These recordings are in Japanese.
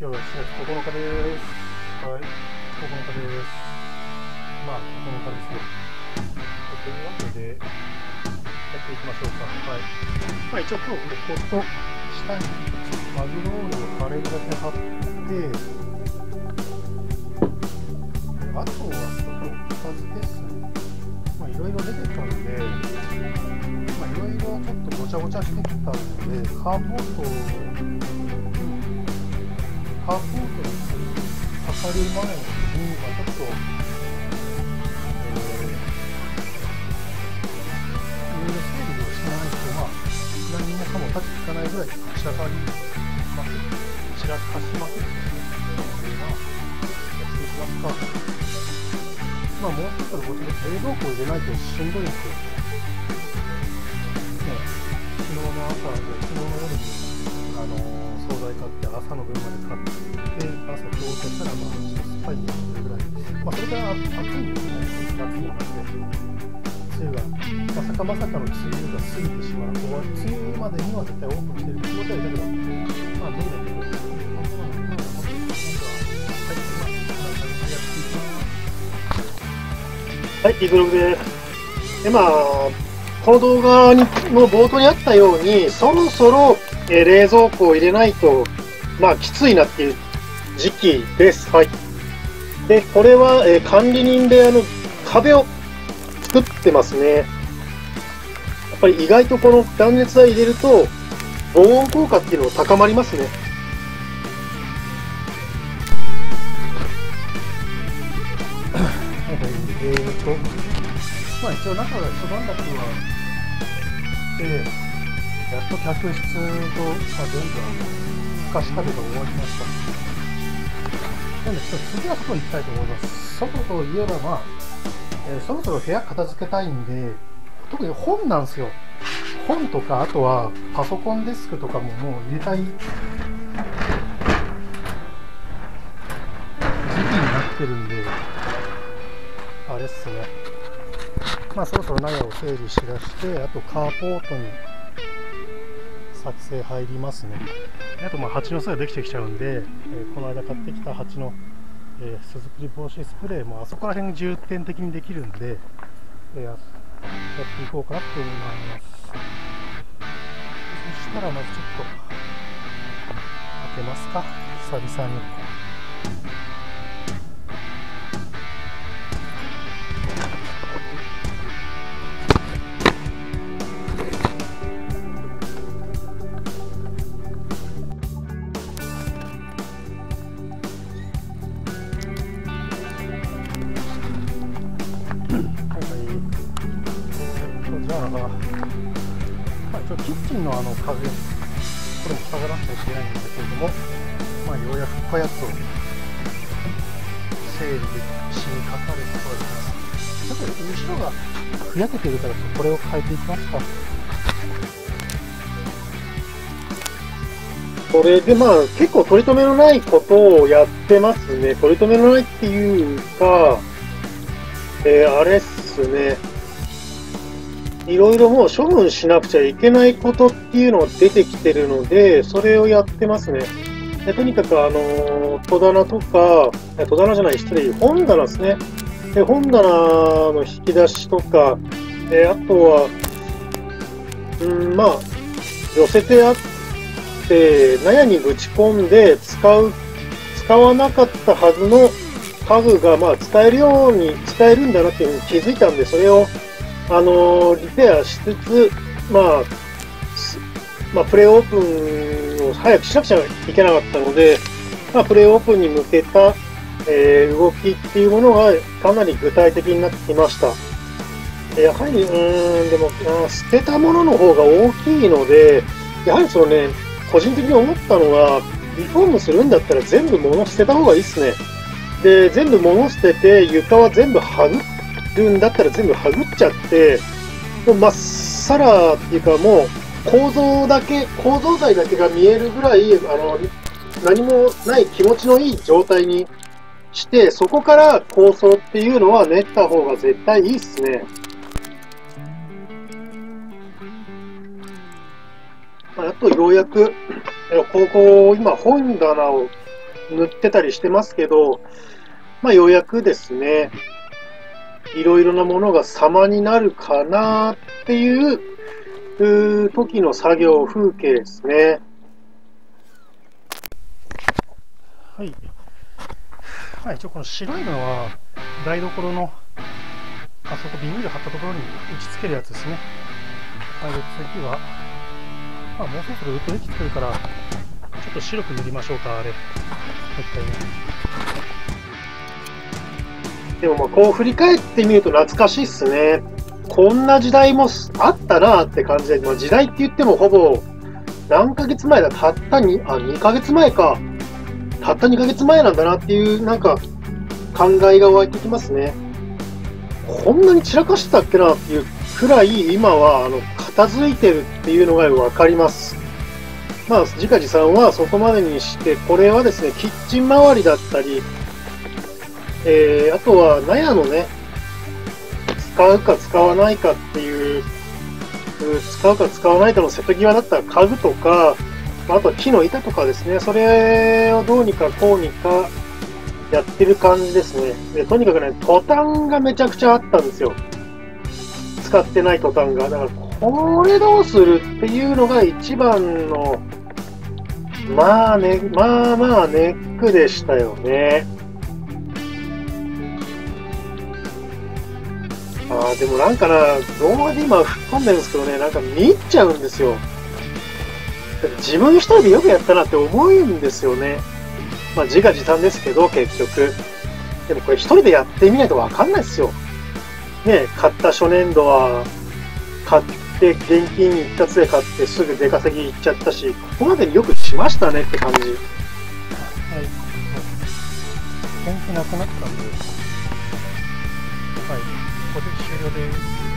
今日は4月9日です。はい、9日です。まあ、9日ですよ。というわけで、やっていきましょうか。はい。まあ、一応今日、ここと下にマグロールを貼れるだけ貼って、あとは外の片付けですね。まあ、いろいろ出てたので、まあ、いろいろちょっとごちゃごちゃしてきたので、カーポートに測る前に、ちょっと、いろいろ整理をしないと、まあ、何もかも立ちつかないぐらい散らかしまくっていうので、まあ、やっていきますか。まあ、もうちょっとこっちで冷蔵庫を入れないとしんどいんですよ。ね、昨日の朝で、昨日の夜に、惣菜買って朝の分まで買って朝今日としたらまあちょっと酸っぱいになってるぐらい、まあそれから暑いんですね。夏もなくて梅雨がまさかの梅雨が過ぎてしまう、終わり梅雨までには絶対オープンしてる気持ちはいたけど、まあ無理だけど、 はい、イーグログです。で、まあ、この動画の冒頭にあったように、そろそろ冷蔵庫を入れないと、まあ、きついなっていう時期です。はい。で、これは管理人で壁を作ってますね。やっぱり意外とこの断熱材入れると、防音効果っていうのが高まりますね。 まあ一応中が一晩だけはで、やっと客室と、全部孵化したけど終わりました。なんで次は外に行きたいと思います。外といえばまあ、そろそろ部屋片付けたいんで、特に本なんですよ。本とか、あとはパソコンデスクとかももう入れたい時期になってるんで、あれっすね。まあそろそろ納屋を整理しだして、あとカーポートに作成入りますね。あとまあ蜂の巣ができてきちゃうんで、この間買ってきた蜂の、巣作り防止スプレーもあそこら辺重点的にできるんで、やっていこうかなって思います。そしたらまずちょっと開けますか、久々に。キッチンの壁、これも下がらなきゃいけないんだけれども、まあ、ようやくこやつを整理しにかかるところです。ちょっと後ろがふやけてるから、これを変えていきますか。 これでまあ、結構取り留めのないことをやってますね。取り留めのないっていうか、あれっすね。いろいろもう処分しなくちゃいけないことっていうのが出てきてるので、それをやってますね。でとにかく戸棚とか、戸棚じゃない、失礼、本棚ですね。で本棚の引き出しとか、あとは、まあ、寄せてあって、納屋にぶち込んで使わなかったはずの家具が、まあ、使えるんだなっていうふうに気づいたんで、それをリペアしつつ、まあ、プレオープンを早くしなくちゃいけなかったので、まあ、プレオープンに向けた、動きっていうものがかなり具体的になってきました。やはり、でも、捨てたものの方が大きいので、やはりそのね、個人的に思ったのは、リフォームするんだったら全部物捨てた方がいいですね。で、全部物捨てて、床は全部剥ぐるんだったら全部剥ぐっちゃって、もうまっさらっていうかもう構造材だけが見えるぐらい何もない気持ちのいい状態にして、そこから構想っていうのは練った方が絶対いいっすね。あとようやく今本棚を塗ってたりしてますけど、まあようやくですね、いろいろなものが様になるかなっていう時の作業風景ですね。 はい。はい、一応この白いのは台所のあそこビニール貼ったところに打ち付けるやつですね。はい、で次は、まあ、もうそろそろウッドできてくるからちょっと白く塗りましょうか。あれもう一回ね。 でもまあこう振り返ってみると懐かしいっすね。こんな時代もあったなって感じで、まあ、時代って言ってもほぼ何ヶ月前だ、たった2ヶ月前か。たった2ヶ月前なんだなっていうなんか考えが湧いてきますね。こんなに散らかしてたっけなっていうくらい今は片付いてるっていうのが分かります。まあ自画自賛はそこまでにして、これはですねキッチン周りだったり、あとは納屋のね使うか使わないかっていう使うか使わないかの瀬戸際だったら家具とか、あとは木の板とかですね、それをどうにかこうにかやってる感じですね。でとにかくね、トタンがめちゃくちゃあったんですよ。使ってないトタンが。だから、これどうするっていうのが一番の、まあね、まあまあネックでしたよね。でもなんかな、動画で今吹っ込んでるんですけどね、なんか見入っちゃうんですよ。自分一人でよくやったなって思うんですよね。まあ自画自賛ですけど、結局。でもこれ一人でやってみないとわかんないですよ。ね、買った初年度は、買って現金一括で買ってすぐ出稼ぎ行っちゃったし、ここまでによくしましたねって感じ。はい。 元気なくなったんで、はい、ここで終了です。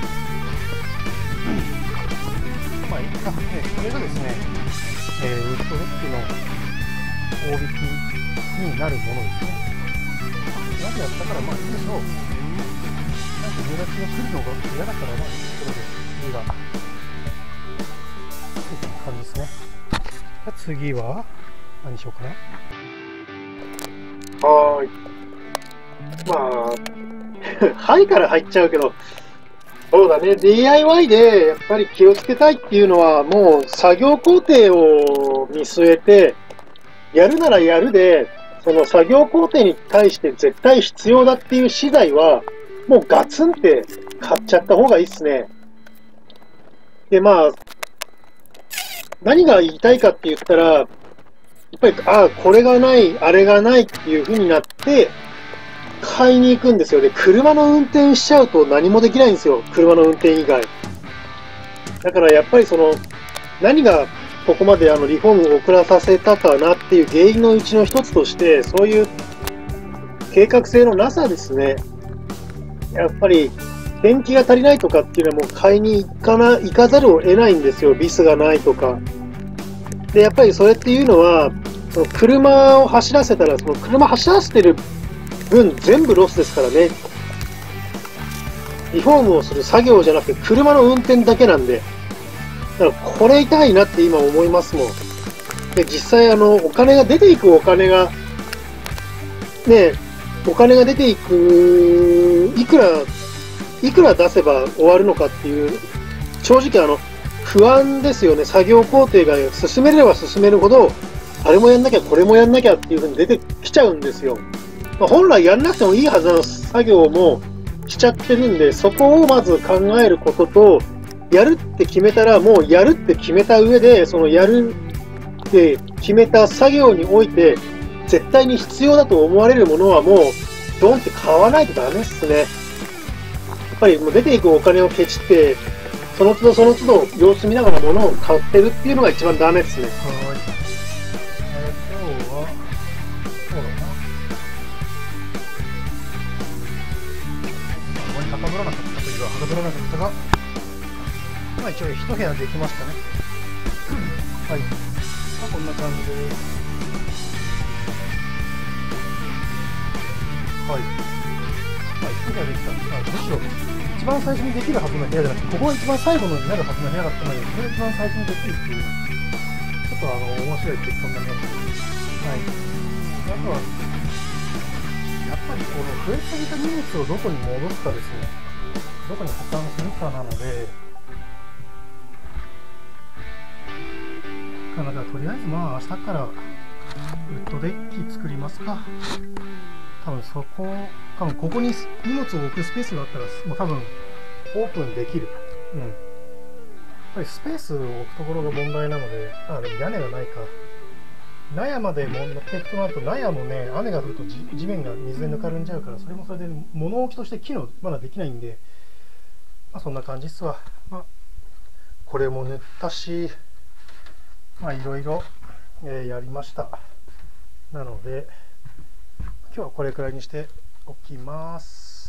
まあいったね、これがですね、ウッドデッキの大引きになるものですね。まずやったからまあいいでしょう。なんか友達が来るのが嫌だからまあいいところで次がって感じですね。じゃあ次は何しようかな。 はーい。まあ、はいから入っちゃうけど、そうだね、DIY でやっぱり気をつけたいっていうのは、もう作業工程を見据えて、やるならやるで、その作業工程に対して絶対必要だっていう資材は、もうガツンって買っちゃった方がいいっすね。で、まあ、何が言いたいかって言ったら、やっぱり、これがない、あれがないっていう風になって、買いに行くんですよ。で、車の運転しちゃうと何もできないんですよ。車の運転以外。だからやっぱり何がここまでリフォームを遅らさせたかなっていう原因のうちの一つとして、そういう計画性のなさですね。やっぱり、電気が足りないとかっていうのはもう買いに行かざるを得ないんですよ。ビスがないとか。で、やっぱりそれっていうのは、その車を走らせたら、その車走らせてる分全部ロスですからね。リフォームをする作業じゃなくて車の運転だけなんで、だからこれ痛いなって今思いますもん。で、実際お金が出ていくお金が、ね、お金が出ていく、いくら出せば終わるのかっていう、正直不安ですよね。作業工程が進めれば進めるほど、あれもやんなきゃこれもやんなきゃっていう風に出てきちゃうんですよ。まあ、本来やんなくてもいいはずの作業もしちゃってるんで、そこをまず考えることと、やるって決めたらもうやるって決めた上で、そのやるって決めた作業において絶対に必要だと思われるものはもうドンって買わないとダメっすね。やっぱりもう出ていくお金をケチって、その都度その都度様子見ながら物を買ってるっていうのが一番ダメっすね。 はい。今日はそうだな。あまりはかどらなかったというはかどらなかったが、まあ一応一部屋できましたね。はい。まあこんな感じです。はい。まあ一部屋できたんですが、むしろ一番最初にできるはずの部屋じゃなくて、ここが一番最後のになるはずの部屋だったので、それが一番最初にできるっていう、ちょっと面白い結果になりました。はい。 とはやっぱりこの増えすぎた荷物をどこに戻すかですね。どこに保管するかなので、だからとりあえずまあ明日からウッドデッキ作りますか。多分ここに荷物を置くスペースがあったらもう多分オープンできる。やっぱりスペースを置くところが問題なので、でも屋根がないか。納屋まで持っていくとなると、納屋もね、雨が降ると地面が水でぬかるんじゃうから、それもそれで物置として機能まだできないんで、そんな感じっすわ。これも塗ったし、いろいろやりました。なので今日はこれくらいにしておきます。